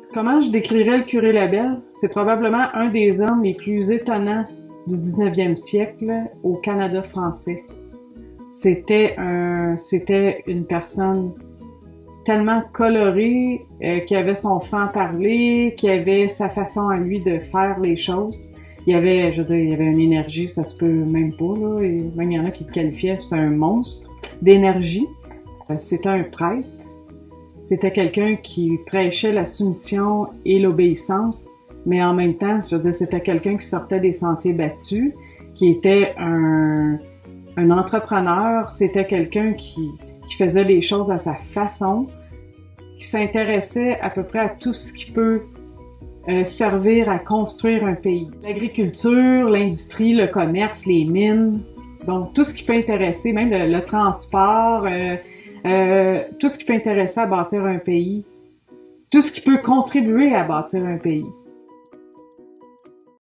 Comment je décrirais le curé Labelle? C'est probablement un des hommes les plus étonnants du 19e siècle au Canada français. C'était une personne tellement colorée, qui avait son franc-parler, qui avait sa façon à lui de faire les choses. Je veux dire, il y avait une énergie, ça se peut même pas, là. Et même il y en a qui le qualifiaient, c'était un monstre d'énergie. C'était un prêtre. C'était quelqu'un qui prêchait la soumission et l'obéissance, mais en même temps, je veux dire, c'était quelqu'un qui sortait des sentiers battus, qui était un entrepreneur, c'était quelqu'un qui faisait les choses à sa façon, qui s'intéressait à peu près à tout ce qui peut servir à construire un pays. L'agriculture, l'industrie, le commerce, les mines, donc tout ce qui peut intéresser, même le transport, tout ce qui peut intéresser à bâtir un pays, tout ce qui peut contribuer à bâtir un pays.